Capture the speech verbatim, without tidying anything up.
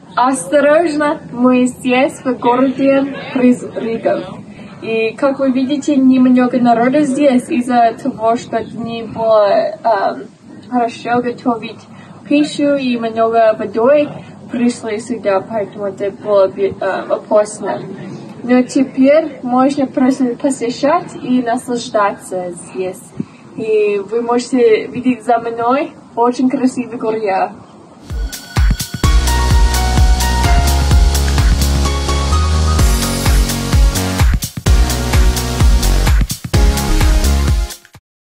Осторожно, мы здесь, в городе призраков. И, как вы видите, немного народа здесь из-за того, что не было эм, хорошо готовить пищу и много водой пришли сюда, поэтому это было эм, опасно. Но теперь можно просто посещать и наслаждаться здесь. И вы можете видеть за мной очень красивые горы.